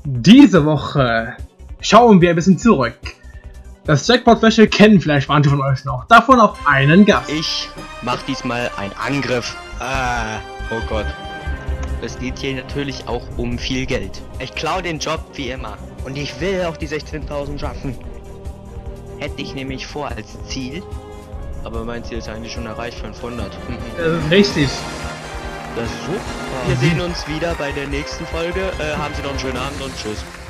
Diese Woche schauen wir ein bisschen zurück. Das Jackpot-Special kennen vielleicht manche von euch noch. Davon auch einen Gast. Ich mach diesmal einen Angriff. Oh Gott. Es geht hier natürlich auch um viel Geld. Ich klaue den Job wie immer. Und ich will auch die 16.000 schaffen. Hätte ich nämlich vor als Ziel. Aber mein Ziel ist eigentlich schon erreicht, 500. Richtig. Das ist super. Wir sehen uns wieder bei der nächsten Folge. Haben Sie noch einen schönen Abend und tschüss.